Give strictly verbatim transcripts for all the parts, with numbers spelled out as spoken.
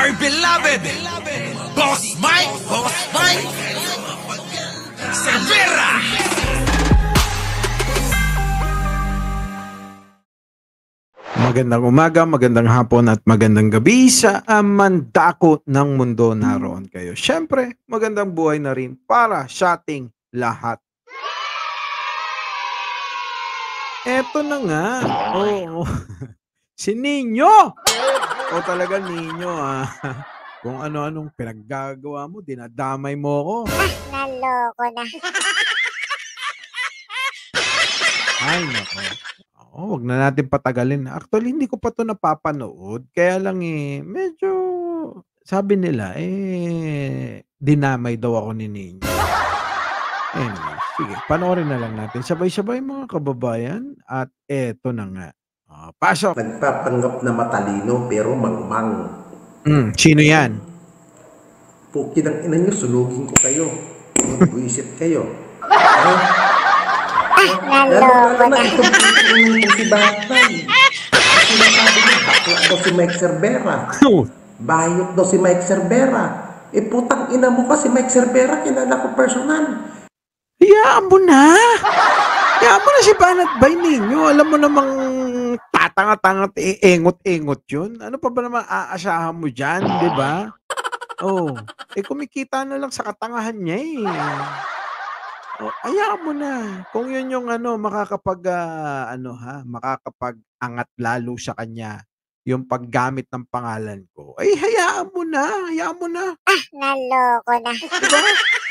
my beloved Boss Mike, Boss Mike Cervera. Magandang umaga, magandang hapon at magandang gabi sa mandako ng mundo naroon kayo. Siyempre, magandang buhay na rin para sa ating lahat. Eto na nga. Oo. Si Nino. O talaga Nino ah. Kung ano-anong pinaggagawa mo, dinadamay mo ko. Ah, naloko na. Ay, nako. Oo, wag na natin patagalin. Actually, hindi ko pa 'to napapanood. Kaya lang eh, medyo sabi nila eh, dinamay daw ako ni Nino. Anyway, sige, panoorin na lang natin. Sabay-sabay mga kababayan. At eto na nga. Oh, pasok! Nagpapanggap na matalino pero mangmang. Hmm, sino yan? Puki ng ina nyo, sunugin ko kayo. Mag-buisit kayo. Ha? Ah, naloko na. Itong si Batman. Sinasabi niya, bakla daw si Mike Cervera. Bayot daw si Mike Cervera. Eh putang ina mo ka si Mike Cervera, kilala ko personal. Hayaan mo na! Hayaan mo na si Banat Bay Ninyo. Alam mo namang tatanga-tanga at engot-engot yun. Ano pa ba naman aasahan mo dyan, di ba? Oh, eh kumikita na lang sa katangahan niya eh. Oh, hayaan mo na. Kung yun yung ano, makakapag, ah, ano ha, makakapag-angat lalo sa kanya, yung paggamit ng pangalan ko, ay hayaan mo na, hayaan mo na. Ah, naloko na. Diba?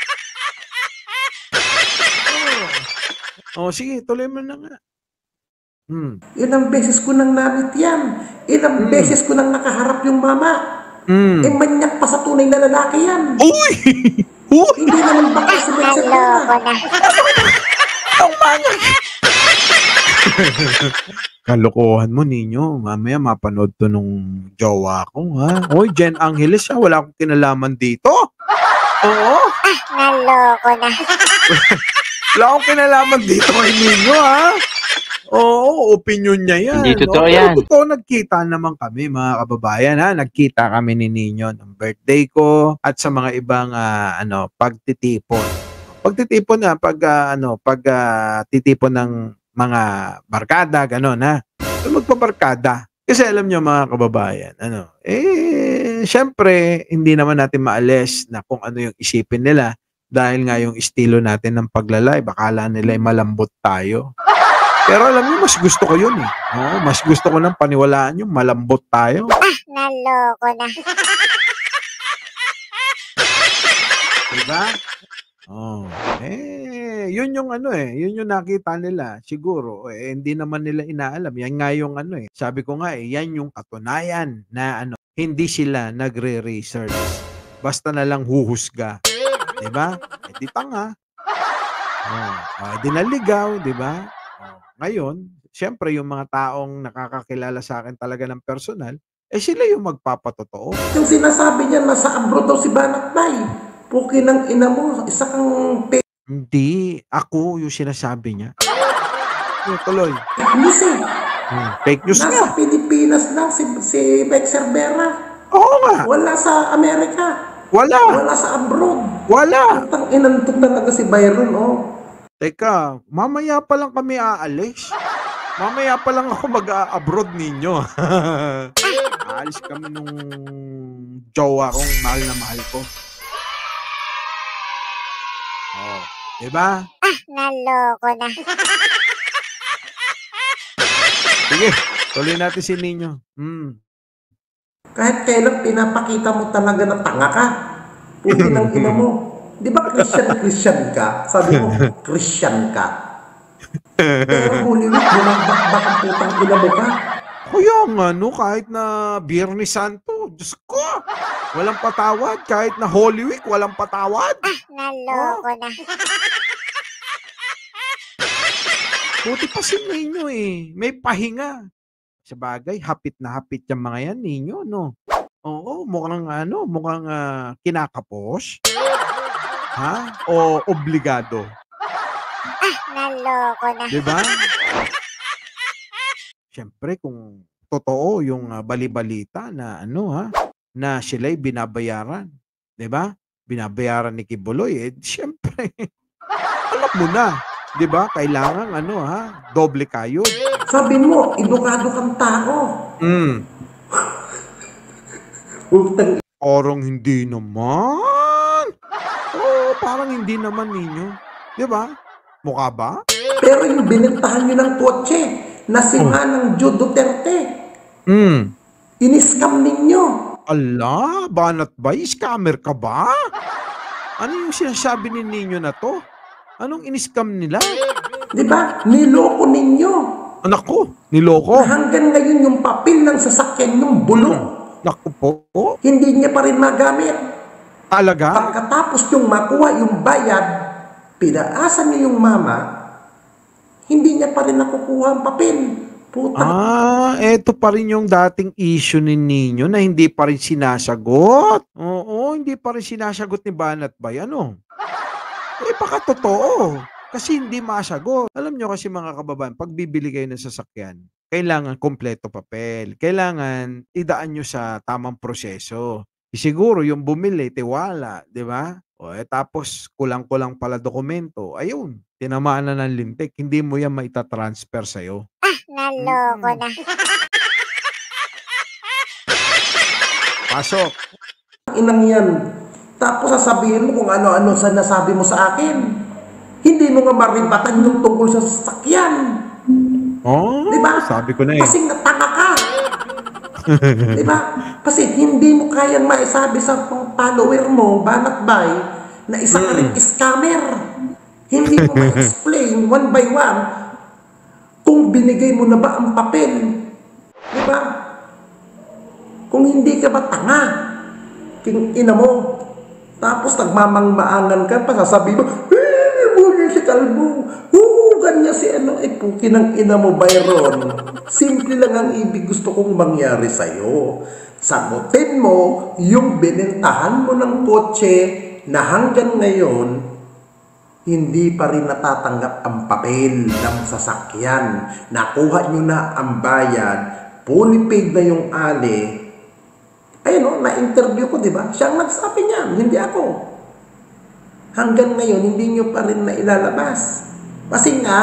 Oh. Oh, sige, tuloy mo na nga. Hmm. Ilang beses ko nang namit yan. Ilang Hmm. beses ko nang nakaharap yung mama. Hmm. Eh manyak pa sa tunay na lalaki yan. Uy! Uy! Hindi naman baka si Mike Cervera. Naloko na. Ang manyak! Kalokohan mo, Ninyo. Mamaya mapanood to nung jowa ko, ha? Uy, Jen Angeles, ha? Wala akong kinalaman dito. Oo. Ah, naloko na. Wala akong kinalaman dito kay Ninyo, ha? Oo, opinion niya yan. Hindi totoo no? yan. Pero totoo, nagkita naman kami, mga kababayan, ha? Nagkita kami ni Ninyo ng birthday ko at sa mga ibang ah, ano, pagtitipon. Pagtitipon na, pag ah, ano, pag ah, titipon ng mga barkada, gano'n, ha? So, magpabarkada. Kasi alam niyo, mga kababayan, ano, eh, syempre, hindi naman natin maalis na kung ano yung isipin nila dahil nga yung estilo natin ng paglalay, bakala nila ay malambot tayo. Pero alam niyo, mas gusto ko yun eh. Oo, mas gusto ko nang paniwalaan yung malambot tayo. Ah, naloko na. Diba? Oh, eh, yun yung ano eh, yun yung nakita nila. Siguro, eh, hindi naman nila inaalam. Yan nga yung ano eh. Sabi ko nga eh, yan yung katunayan na ano, hindi sila nagre-research. Basta na lang huhusga. Diba? Eh, di tanga. Oh, ah, di naligaw, diba? Oh, ngayon, siyempre yung mga taong nakakakilala sa akin talaga ng personal, eh sila yung magpapatotoo. Yung sinasabi niya, nasa abroad daw si Banat Bay. Puki ng ina mo, isa kang Hindi, ako yung sinasabi niya. Yung tuloy. fake news eh. Hmm, fake news nga. Nasa Pilipinas lang si, si Mike Cervera. Oo nga. Wala sa Amerika. Wala. Wala sa abroad. Wala. Putang inantok talaga si Byron, oh. Teka, mamaya pa lang kami aalis. Mamaya pa lang ako mag-abroad ninyo. Aalis kami nung jowa kong mahal na mahal ko. Oh, diba? Ah, naloko na. Sige, tuloy natin si Ninyo. Hmm. Kahit kailan pinapakita mo talaga na tanga ka. Puki ng ina mo. Di ba Christian-Christian ka? Sabi mo, Christian ka. Pero Holy Week, bumabakbak ang putang ina mo ka. Kaya nga, no, kahit na Biyernes Santo, Diyos ko, walang patawad. Kahit na Holy Week, walang patawad. Ah, naloko na. Buti pa si Ninyo eh. May pahinga. Sa bagay, hapit na hapit yung mga yan, Ninyo, no? Oo, mukhang ano, mukhang ah, kinakapos. Ha? O obligado. Ah, naloko na. Diba? Siyempre, kung totoo yung ah, bali-balita na ano ha, na sila'y binabayaran. 'Di ba? Binabayaran ni Kibuloy, eh, siyempre alam mo na, 'di ba? Kailangan ano ha, doble kayod. Sabi mo, edukado kang tao. Mm. Utang Orong hindi naman. Oo, parang hindi naman ninyo. 'Di ba? Mukha ba? Pero yung binentahan nyo ng kotse, na si Manang Joe Duterte, Mm. in-scam ninyo. Ala, banat ba? Scammer ka ba? Ano yung sinasabi ni ninyo na to? Anong in-scam nila? Di ba? Niloko ninyo. Anak ko, niloko. Hanggang ngayon yung papel ng sasakyan yung bulok. Naku po. Hindi niya pa rin magamit. Talaga? Pagkatapos yung makuha yung bayad, pinaasa niyo yung mama, hindi niya pa rin nakukuha ang papel. Puta. Ah, eto pa rin yung dating issue ni Nino na hindi pa rin sinasagot. Oo, hindi pa rin sinasagot ni Banat Bay. Ano? Eh, baka totoo. Kasi hindi masagot. Alam nyo kasi mga kababayan, pag bibili kayo ng sasakyan, kailangan kompleto papel. Kailangan idaan nyo sa tamang proseso. Eh, siguro yung bumili, tiwala, di ba? O, eh, tapos kulang-kulang pala dokumento. Ayun, tinamaan na ng lintik. Hindi mo yan maitatransfer sa'yo. Naloko na. Pasok. Inang yan. Tapos sasabihin mo kung ano-ano sa nasabi mo sa akin. Hindi mo nga maribatan yung tungkol sa sasakyan. Oh, Diba? sabi ko na eh. Kasing natanga ka. Diba? Kasi hindi mo kayang maisabi sa mga follower mo, Banat Bay, na isa ka rin scammer. Hindi mo ma-explain one by one kung binigay mo na ba ang papel. Diba? Kung hindi ka ba tanga, king ina mo, tapos nagmamangmaangan ka pa, sasabihin mo, eh, buhay si Kalbo, oo, ganyan si ano, eh, puki ng ina mo, Byron. Simple lang ang ibig gusto kong mangyari sa'yo. Sagutin mo yung binentahan mo ng kotse na hanggang ngayon, hindi pa rin natatanggap ang papel ng sasakyan. Nakuha nyo na ang bayad, fully paid na yung ali. Ayun o, na-interview ko, di ba? Siya ang nagsabi niyan, hindi ako. Hanggang ngayon, hindi nyo pa rin na ilalabas. Kasi nga,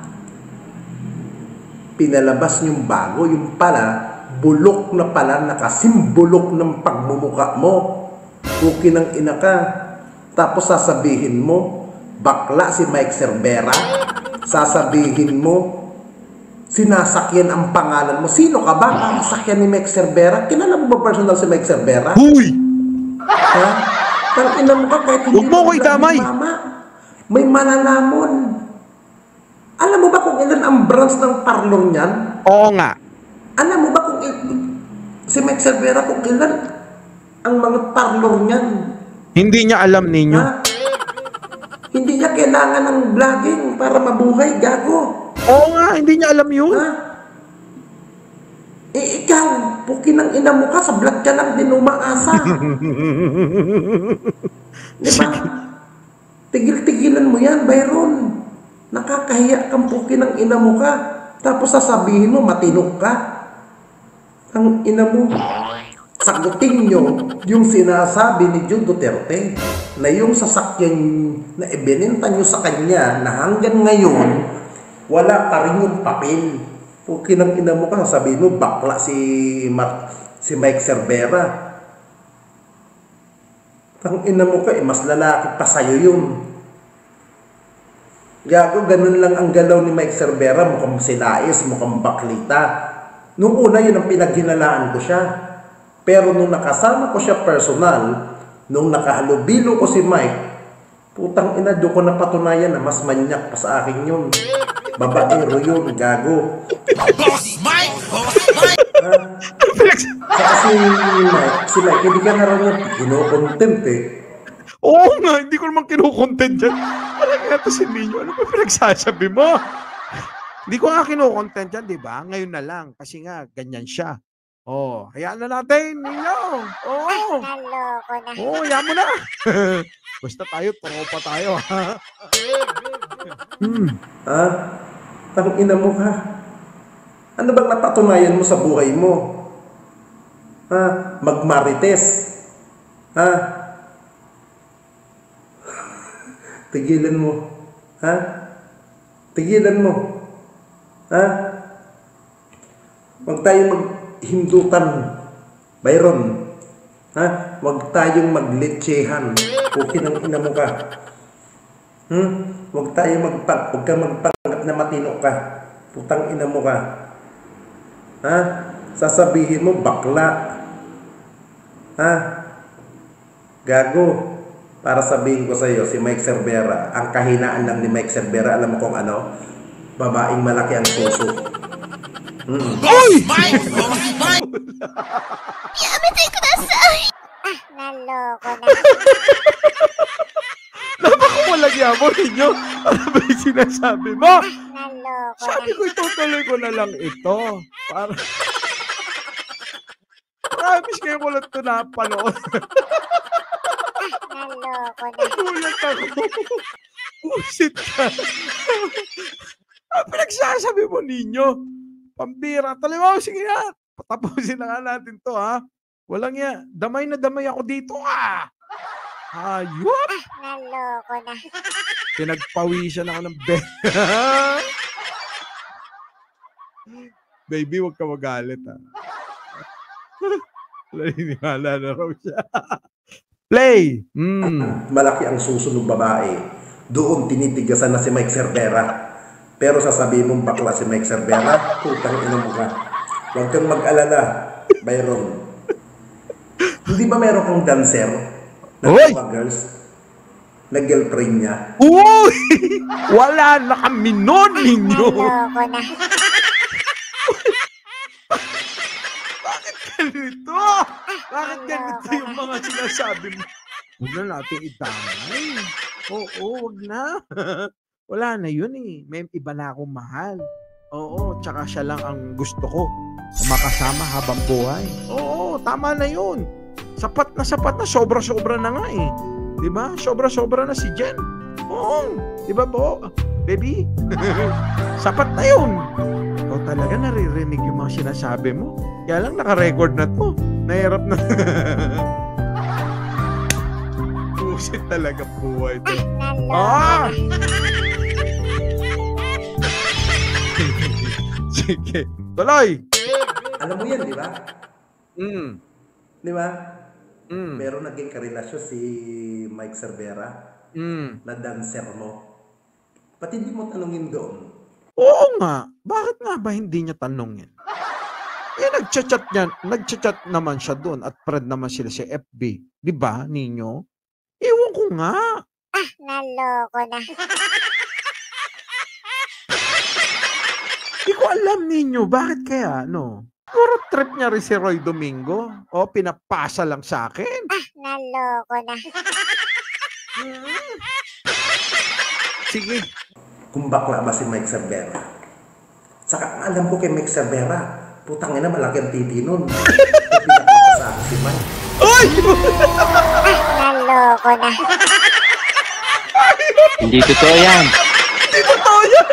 pinalabas yung bago, yung pala, bulok na pala, nakasimbulok ng pagmumuka mo. Puki ng ina ka. Tapos sasabihin mo, bakla si Mike Cervera. Sasabihin mo, sinasakyan ang pangalan mo. Sino ka ba? Ang sakyan ni Mike Cervera? Kilala mo ba personal si Mike Cervera? Huy! Ha? Tang ina mo ka kahit Huwag mo ko idamay. mama. May malalamon. Alam mo ba kung ilan ang branch ng parlor niyan? Oo nga. Alam mo ba kung il- si Mike Cervera kung ilan ang mga parlor niyan? Hindi niya alam ninyo. Ha? Hindi niya kailangan ng vlogging para mabuhay, gago. Oo nga, hindi niya alam yun. Ha? Eh, ikaw, puki ng ina mo ka, sa vlog ka lang din umaasa. Di ba? Tigil-tigilan mo yan, Byron. Nakakahiya kang puki ng ina mo ka. Tapos sasabihin mo, matinok ka. Ang ina mo. Sagutin nyo yung sinasabi ni Joe Duterte na yung sasakyan na ibinenta nyo sa kanya na hanggang ngayon, wala pa rin yung papel. Puki ng ina mo ka, sasabihin mo, bakla si, Mar si Mike Cervera. Ang ina mo ka, eh, mas lalaki pa sa'yo yun. Gago, ganun lang ang galaw ni Mike Cervera, mukhang silais, mukhang baklita. Nung una, yun ang pinaghinalaan ko siya. Pero nung nakasama ko siya personal, nung nakahalubilo ko si Mike, putang ina, doon ko napatunayan na mas manyak pa sa akin yun. Babaero yun, gago. Boss Mike! Boss Mike! Saka si Mike, si Mike, hindi ka na rin niya kinokontent eh. Oo nga, hindi ko naman kinukontent yan. Parang nga to si Nino, ano ba pinagsasabi mo? Hindi ko nga kinukontent yan, di ba? Ngayon na lang, kasi nga, ganyan siya. Oh, hayaan na natin, Nino. Oo. Naloko na. Oo, hayaan mo na. Basta tayo, tropa tayo, ha? Hmm. Ha? Tang ina mo ka. Ano bang napatunayan mo sa buhay mo? Ha? Magmarites. Ha? Tigilan mo. Ha? Tigilan mo. Ha? Huwag tayong maghindutan. Byron. Ha? Huwag tayong maglitsehan. Okay nang ina mo ka. Hmm? Huwag tayong magpag... Huwag kang magpangat na matino ka. Putang ina mo ka. Ha? Sasabihin mo, bakla. Ha? Gago. Para sabihin ko sa iyo, si Mike Cervera, ang kahinaan lang ni Mike Cervera, alam mo kung ano? Babaeng malaki ang suso. Mm. Boss Mike! Boss Mike! Ah, naloko na. Napakamalagya mo ninyo. Ano ba yung sinasabi mo? Naloko Sabi na. ko, itutuloy ko na lang ito. Para... Promise kayo ko lang ito napanood. Naloko na. Nagulat ako. Pusit ka. Ang pinagsasabi mo ninyo. Pambira. Talimaw, sige na. Patapusin na nga natin to, ha? Walang ya. Damay na damay ako dito, ha? Ayop. Naloko na. Pinagpawisan ako ng be. Baby, huwag ka magalit, ha? Naniniwala na raw siya. Play! Mm. Malaki ang suso ng babae. Doon tinitigasan na si Mike Cervera. Pero sasabihin mong bakla si Mike Cervera, putang ina mo ka. Huwag kang mag-alala, Byron. Hindi ba meron kang dancer na Oy! mga girls na girlfriend niya? Uy! Wala na kami nun ninyo! Naloko na. Bakit ganito? Bakit ganito yung mga sinasabi mo? Huwag na natin itamay. Oo, huwag na. Wala na yun eh. May iba na akong mahal. Oo, tsaka siya lang ang gusto ko. Makasama habang buhay. Oo, tama na yun. Sapat na sapat na. Sobra-sobra na nga eh. Diba? Sobra-sobra na si Jen. Oo. Diba po? Baby? Sapat na yun. O talaga naririnig yung mga sinasabi mo. Kaya lang naka-record na to. Nahirap na. Pusit talaga buhay to. Naloko Ah! na. Sige. Tuloy! Alam mo yan, di ba? Mm. Di ba? Mm. Meron naging karelasyon si Mike Cervera Mm. na dancer mo. Ba't hindi mo tanungin doon? Oo nga. Bakit nga ba hindi niya tanongin? Eh, nagchat-chat niya. Nagchat-chat naman siya doon at friend naman sila sa F B. Di ba, ninyo? Ewan ko nga. Ah, naloko na. Di ko alam ninyo. Bakit kaya, no? Puro trip niya rin si Roy Domingo. O, pinapasa lang sa akin. Ah, naloko na. Mm. Sige. Kung bakla ba si Mike Cervera? Saka alam ko kay Mike Cervera, putang ina malaki ang titi nun. Kaya pinakita sa akin si Mike. Uy! Ah, naloko na. Hindi totoo yan. Hindi totoo yan!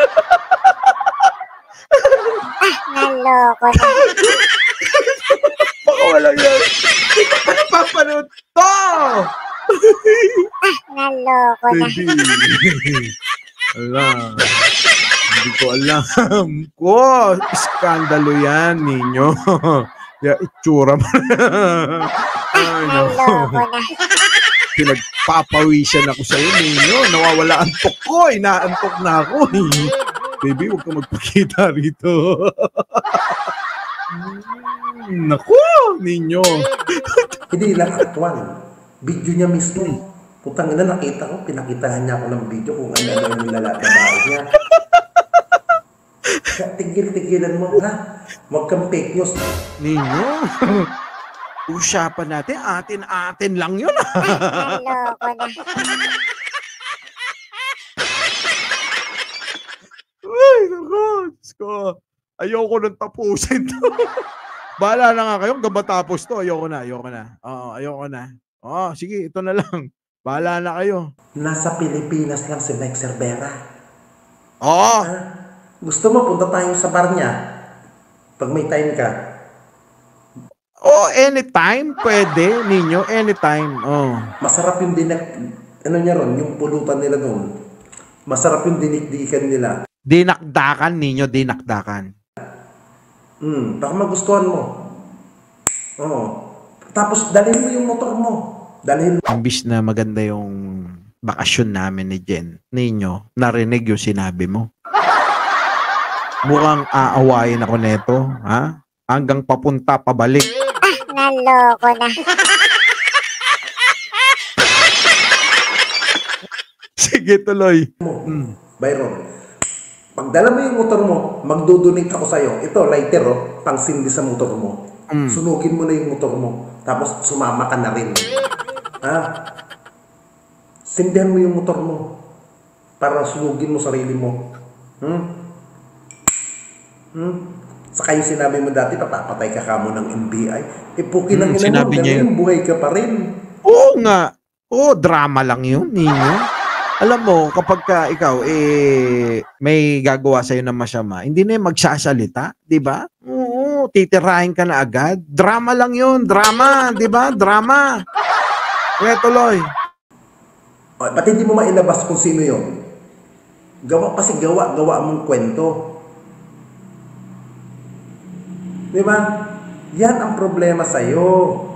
Ah, naloko na. Baka walang yan. Hindi ko pa napapanood to! Ah, naloko na. Baby. Alam. Hindi ko alam. Ko, iskandalo yan ninyo. Ya, itsura mo. Ay, Naloko nako. na. Pinagpapawisan ako sa'yo ninyo. Nawawala antok ko. Inaantok na ako. Eh. Baby, huwag ka magpakita rito. Mm, Naku, ninyo. Hindi lang actual. Video niya mismo. Putang ina, nakita ko, pinakitahan niya ako ng video kung ano ano yung lalaki niya. Kaya tigil-tigilan mo, ha? Huwag kang fake news. Ninyo. Usapan natin, atin-atin lang yun. Naloko na. Ay, naku. Diyos ko. Ayoko nang tapusin to. Bahala na nga kayo hanggang matapos to. Ayoko na, ayoko na. Oo, ayoko na. Oo, sige, ito na lang. Bahala na kayo. Nasa Pilipinas lang si Mike Cervera. Oo. Ha? Gusto mo, punta tayo sa bar niya. Pag may time ka. Oh, anytime pwede ninyo, anytime. Oh. Masarap yung dinak, ano niya ron, yung pulutan nila doon. Masarap yung dinikdikan nila. Dinakdakan ninyo, dinakdakan. Hmm, baka magustuhan mo. Oo. Tapos dalhin mo yung motor mo. Dalhin mo. Imbis na maganda yung bakasyon namin ni Jen, ninyo, narinig yung sinabi mo. Mukhang aawayin ako neto, ha? Hanggang papunta, pabalik. Ah, naloko na. Sige, tuloy. mo. Byron. Pagdala mo yung motor mo, magdodonate ako sa'yo. Ito, lighter, oh, pang sindi sa motor mo. Mm. Sunugin mo na yung motor mo. Tapos sumama ka na rin. Ha? Sindihan mo yung motor mo. Para sunugin mo sarili mo. Hmm? Hmm? Saka yung sinabi mo dati, papapatay ka kamo ng N B I. Eh, pukin Hmm, ang ina mo. sinabi niya Ganun, buhay ka pa rin. Oo nga. Oo, drama lang yun, ninyo. Alam mo, kapag ka ikaw, eh, may gagawa sa'yo ng masama, hindi na yung magsasalita, di ba? Oo, titirahin ka na agad. Drama lang yun, drama, di ba? Drama. Kaya tuloy. O, pati hindi mo mailabas kung sino yun. Gawa, kasi gawa, gawa mong kwento. Di ba? Yan ang problema sa'yo.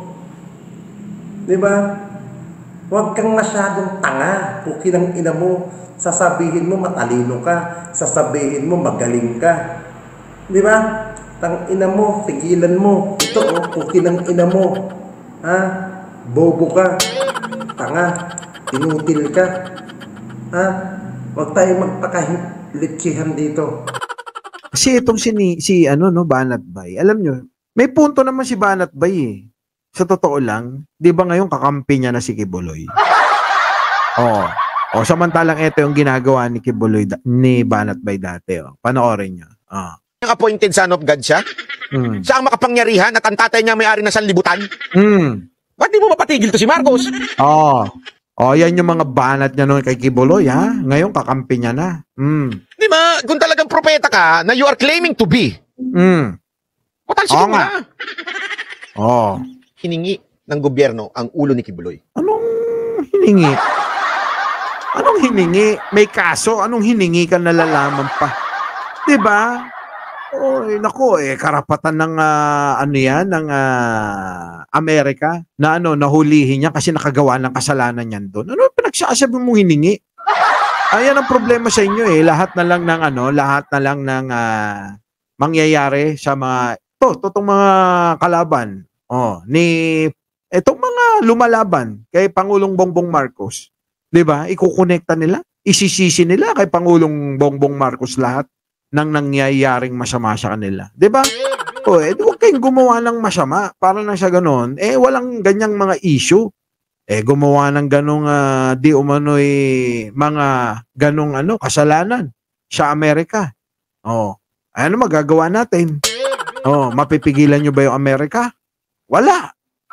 Di ba? Huwag kang masyadong tanga. Pukin ang ina mo. Sasabihin mo matalino ka. Sasabihin mo magaling ka. Di ba? Tang ina mo, tigilan mo. Ito oh, pukin ang ina mo. Ha? Bobo ka. Tanga. Inutil ka. Ha? Huwag tayong magpakalitsihan dito. Kasi itong si, si ano, no, Banat Bay, alam nyo, may punto naman si Banat Bay eh. Sa totoo lang, di ba ngayon kakampi niya na si Kibuloy? Oo. O, samantalang ito yung ginagawa ni Kibuloy, ni Banat Bay dati. Oh. Panoorin niyo. Oh. Appointed son of God siya? Hmm. Siya ang makapangyarihan at ang tatay niya may-ari ng sanlibutan? Hmm. Ba't di mo mapatigil to si Marcos? Oh. Oh, yan yung mga banat niya noon kay Kibuloy, ha? Ngayon kakampi niya na. Hmm. Di ba, kung talagang propeta ka na you are claiming to be, Hmm. patalsikin Oo mo nga. na. Oh. Hiningi ng gobyerno ang ulo ni Kibuloy. Anong hiningi? Anong hiningi? May kaso, anong hiningi ka nalalaman pa? 'Di ba? Oh, nako eh karapatan ng ah, ano 'yan ng ah, Amerika na ano nahulihin niya kasi nakagawa ng kasalanan niyan doon. Ano pinagsasabi mong hiningi? Ayan ang problema sa inyo eh. Lahat na lang ng ano, lahat na lang ng ah, mangyayari sa mga to, totong mga kalaban. Oh, ni etong mga lumalaban kay Pangulong Bongbong Marcos. 'Di ba? Ikukonekta nila, isisisi nila kay Pangulong Bongbong Marcos lahat ng nangyayaring masama sa kanila. 'Di ba? O, eh, huwag kayong gumawa ng masama para na sa ganon. Eh, walang ganyang mga issue. Eh, gumawa ng ganong ah, di umano'y mga ganong ano, kasalanan sa Amerika. Oh, ano magagawa natin? Oh, mapipigilan nyo ba yung Amerika? Wala.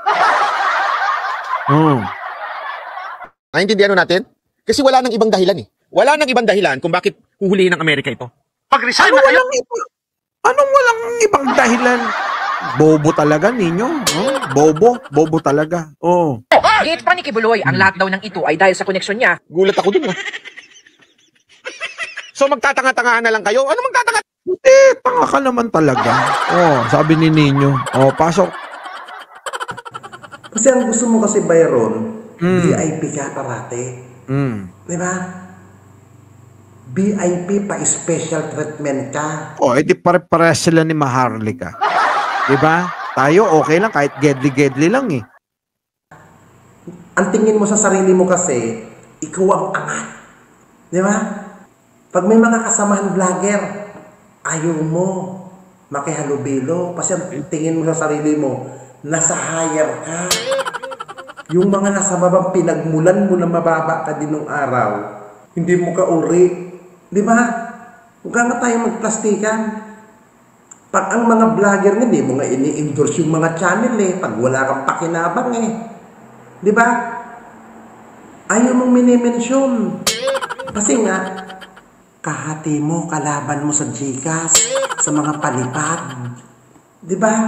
Oh. Naintindihan mo natin? Kasi wala nang ibang dahilan eh. Wala nang ibang dahilan kung bakit huhulihin ng Amerika ito. Pag-resign Ano na kayo. walang iba, anong walang ibang dahilan? Bobo talaga ninyo. Oh, bobo, bobo talaga. Oh. Gate pa ni Kibuloy, ang lahat daw ng ito ay dahil sa koneksyon niya. Gulat ako dun ah. So magtatanga-tangahan na lang kayo? Ano magtatanga? Hindi, tanga ka naman talaga. Oh, sabi ni Ninyo. Oh, pasok. Kasi ang gusto mo kasi, Byron, Mm. V I P ka parate. Mm. Di ba? V I P pa special treatment ka. Oh, edi pare-pares sila ni Maharlika. Diba? Tayo okay lang kahit gedli-gedli lang eh. Ang tingin mo sa sarili mo kasi, ikaw ang angat. Di ba? Pag may mga kasamahan vlogger, ayaw mo makihalubilo. Kasi ang tingin mo sa sarili mo, nasa higher ka. Yung mga nasa babang pinagmulan mo na mababa ka din nung araw, hindi mo ka uri. Di ba? Huwag nga tayo magplastikan. Pag ang mga vlogger nga, hindi mo nga ini-endorse yung mga channel eh. Pag wala kang pakinabang eh. Di ba? Ayaw mong minimensyon. Kasi nga, kahati mo, kalaban mo sa Gcash, sa mga palipad. Di ba?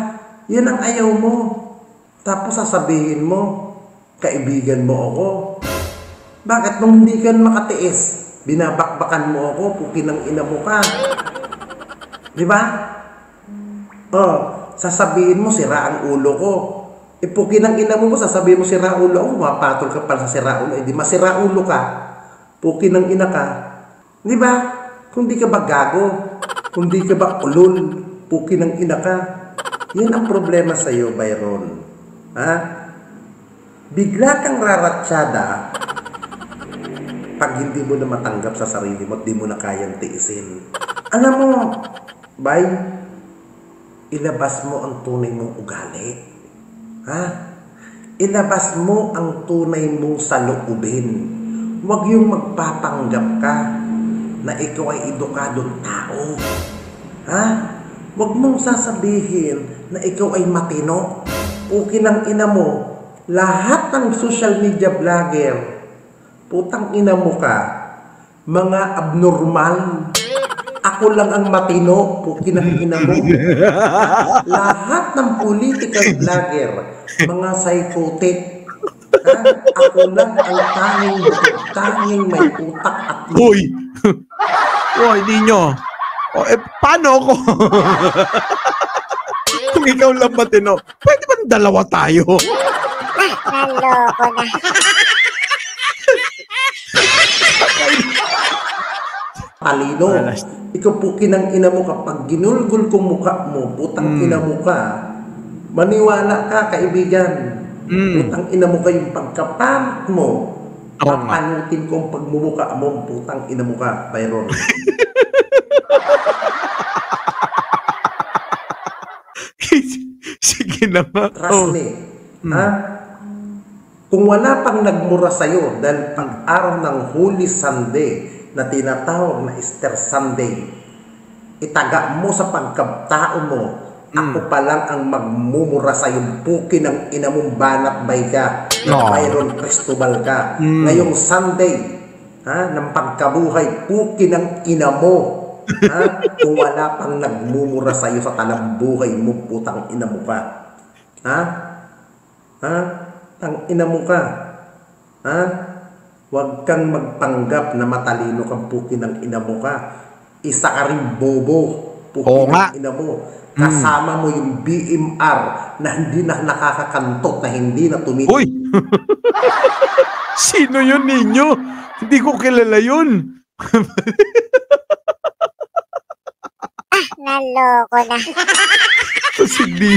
Yan ang ayaw mo. Tapos sasabihin mo, kaibigan mo ako. Bakit nung hindi ka makatiis, binabakbakan mo ako, pukin ng ina mo ka. Di ba? Oh, sasabihin mo, sira ang ulo ko. Ipukin ng ina mo mo, sasabihin mo sira ulo ako, mapatol ka pala sa sira ulo. Eh di masira ulo ka, pukin ng ina ka. Di ba? Kung di ka ba gago, kung di ka ba ulol, pukin ng ina ka. Yan ang problema sa iyo, Byron. Ha? Bigla kang raratsyada pag hindi mo na matanggap sa sarili mo at di mo na kayang tiisin. Alam mo, Bay, ilabas mo ang tunay mong ugali. Ha? Ilabas mo ang tunay mong saloobin. Huwag yung magpapanggap ka na ikaw ay edukadong tao. Ha? Huwag mong sasabihin na ikaw ay matino. Pukin ng ina mo. Lahat ng social media vlogger, putang ina mo ka, mga abnormal. Ako lang ang matino, pukin ng ina mo. Lahat ng political vlogger, mga psychotic. Ha? Ako lang ang tanging, tanging may utak at Uy! Uy, ninyo. O, eh, paano ako? Kung ikaw lang matino, pwede ba dalawa tayo? Naloko na. talino. Ikaw pukin ng ina mo kapag ginulgul kong mukha mo, putang Mm. ina mo ka. Maniwala ka, kaibigan. Mm. Putang ina mo ka yung pagkapamat mo. Oo nga. Papanutin ko ang pagmumuka mo, putang ina mo ka, Byron. Sige naman. Trust me. Ha? Kung wala pang nagmura sa'yo dahil pag-araw ng Holy Sunday na tinatawag na Easter Sunday, itaga mo sa pagkatao mo, ako pa lang ang magmumura sa'yo, puki ng ina mong banat bay ka, No. Byron Cristobal ka. Mm. Ngayong Sunday, ha, ng pagkabuhay, puki ng ina mo. Ha? Kung wala pang nagmumura sa'yo sa talang buhay mo, putang ina mo ka. Ha? Ha? Tang ina mo ka. Ha? Huwag kang magpanggap na matalino kang puki ng ina mo ka. Isa ka rin bobo. Puki Oo ng nga. ina mo. Kasama mo yung B M R na hindi na nakakakantot, na hindi na tumitig. Uy! Sino yun ninyo? Hindi ko kilala yun. Naloko na. Kasi di...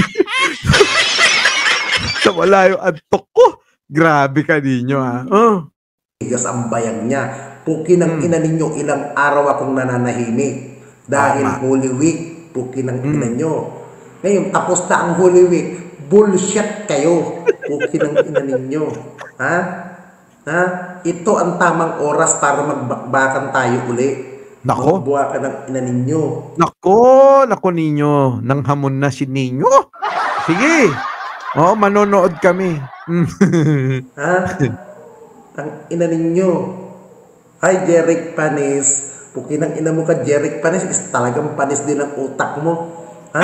Nawala yung antok ko. Grabe ka ninyo, ha? Oh. Tigas ang bayag niya. Puki ng Mm. ina ninyo, ilang araw akong nananahimik. Dahil Tama. Holy Week, puki ng Mm. ina nyo. Ngayon, tapos na ang Holy Week. Bullshit kayo. Puki ng ina ninyo. Ha? Ha? Ito ang tamang oras para magbakbakan tayo uli. Nako. Magbuha ka ng ina ninyo. Nako, nako ninyo. Nang hamon na si ninyo. Sige. Oh, manonood kami. Mm. Ha? Ang ina ninyo. Ay, Jeric Panis. Puki ng ina mo ka, Jeric Panis. Is talagang panis din ang utak mo. Ha?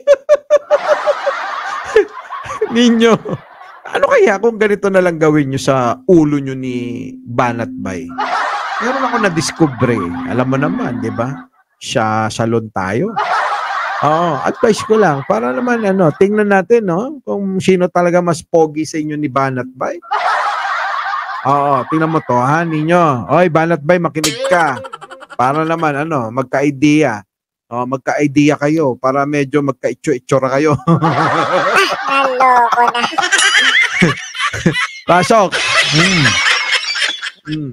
Ninyo. Ano kaya kung ganito na lang gawin nyo sa ulo nyo ni Banat Bay? Meron ako na-discover eh. Alam mo naman, di ba? Siya salon tayo. Oo, advice ko lang. Para naman, ano, tingnan natin, no? Kung sino talaga mas pogi sa inyo ni Banat Bay. Oo, tingnan mo to, ha, ninyo. Oy, Banat Bay, makinig ka. Para naman, ano, magka-idea. Oh, magka-idea kayo para medyo magka-itsura kayo. Naloko na. Pasok. Hmm. Hmm.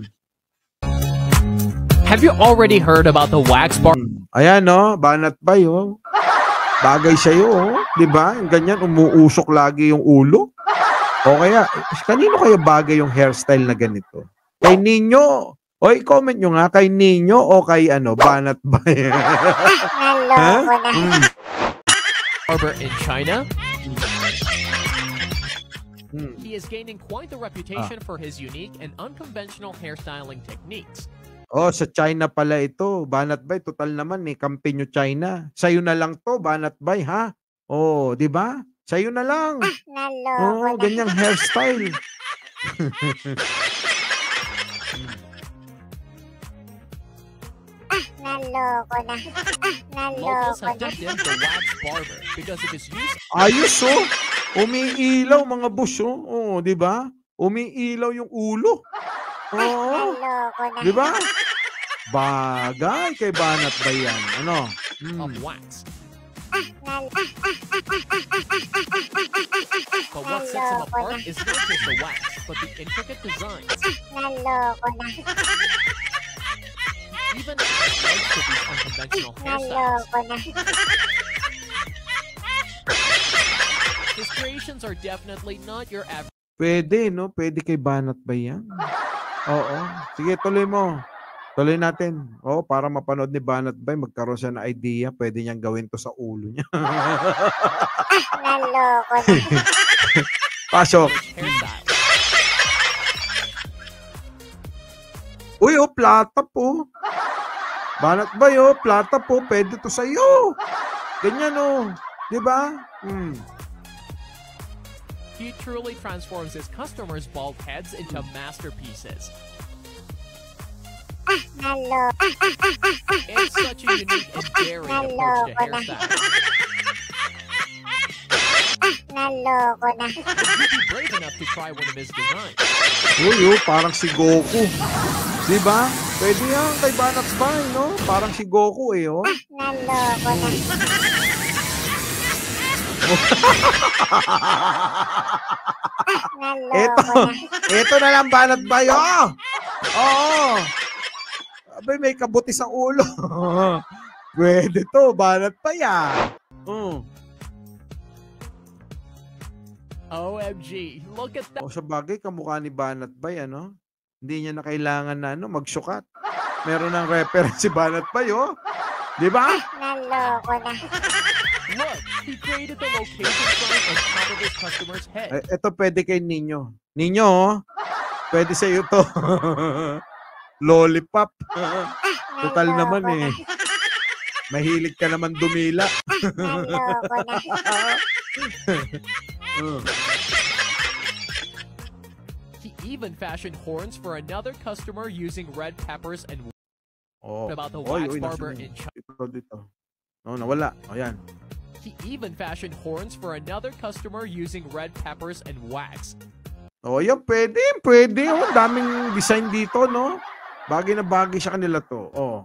Have you already heard about the wax bar? Hmm. Ayan, no? Banat Bay, oh. Bagay sa'yo, oh. Di ba? Ganyan, umuusok lagi yung ulo. O kaya, kanino kayo bagay yung hairstyle na ganito? Kay Ninyo. O, i-comment nyo nga, kay Ninyo o kay, ano, Banat Bay. Naloko na. Hmm. Barber in China. Hmm. He is gaining quite the reputation for his unique and unconventional hairstyling techniques. Oh, sa China pala ito. Banat Bay, total naman eh. Kampi nyo China. Sa'yo na lang to, Banat Bay, ha? Oh, di ba? Sa'yo na lang. Naloko Oo, na. ganyang hairstyle. Naloko na. Locals Naloko have na. dubbed him the Wax Barber because of his use Ayos, oh. Umiilaw, mga boss, oh. Oo, di ba? Umiilaw yung ulo. Oo. Naloko na. Di ba? Bagay kay Banat ba yan? Ano? Hmm. of wax. Nal- But what sets him apart is not just the wax, but the intricate designs. Naloko na. Even likes to these unconventional hairstyles. Naloko na. His creations are definitely not your average Pwede, no? Pwede kay Banat ba yan? Oo. Sige, tuloy mo. Tuloy natin. Oo, para mapanood ni Banat Bay, magkaroon siya ng idea, pwede niyang gawin to sa ulo niya. Naloko na. Pasok. hairstyle. Uy, oh, plata po. Banat Bay, oh, plata po. Pwede to sa'yo. Ganyan, oh. Di ba? Hmm. He truly transforms his customers' bald heads into masterpieces. Naloko. It's such a unique and daring approach to hairstyling. Naloko na. Would you be brave enough to try one of his designs? Uy, oh, parang si Goku. Di ba? Pwede yan kay Banat Bay, no? Parang si Goku, eh, oh. Naloko na. Eto, Naloko na. eto na lang Banat Bay, oh! Oo! Abay, may kabuti sa ulo. Pwede to, Banat Bay, ah. Oh. O M G, look at that. O, sa bagay, kamukha ni Banat Bay, ano? Hindi niya na kailangan na, ano, magsukat. Meron ng reference si Banat Bay, oh. Di ba? Naloko na. Look, he created the location sign on top of his customer's head. Eh, ito pwede kay Ninyo. Ninyo, oh. Pwede sa iyo to. Lollipop. Total Naloko naman, eh. Mahilig ka naman dumila. Naloko na. Uh. He even fashioned horns for another customer using red peppers and Oh. about the Oy, wax oy, barber nasan in yun? China. Dito, dito. Oh, nawala. O, yan. He even fashioned horns for another customer using red peppers and wax. O, yan. Pwede. Pwede. Oh, daming design dito, no? Bagay na bagay sa kanila to. Oh.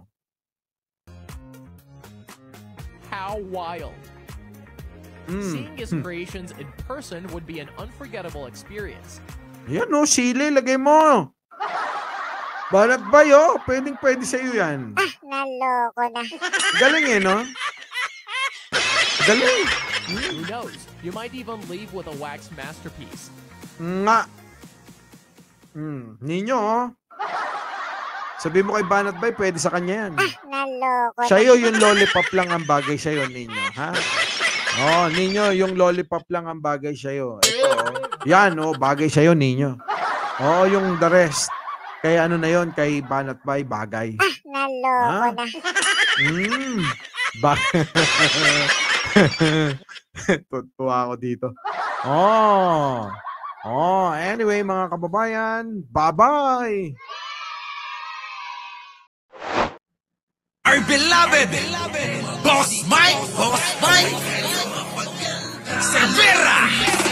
How wild. Mm. Seeing his creations in person would be an unforgettable experience. Yan, oh. Sili. Lagay mo. Banat Bay, oh. Pwedeng pwede sa iyo yan. Naloko na. Galing, eh, no? Galing. Who knows? You might even leave with a wax masterpiece. Nga. Hmm. Ninyo, oh. Sabi mo kay Banat Bay, pwede sa kanya yan. Naloko na. Sa'yo, yung lollipop lang ang bagay sa'yo, Ninyo. Ha? Oh, Ninyo, yung lollipop lang ang bagay sa'yo. Ito, oh. Yan, oh, bagay sa'yo, Ninyo. Oo, yung the rest. Kaya ano na yon kay Banat Bay, bagay. Naloko Ha? na. Mm. Ba- Tutuwa ako dito. Oh. Oh, anyway, mga kababayan, bye-bye. Our beloved, Boss Mike, Boss Mike, Cervera,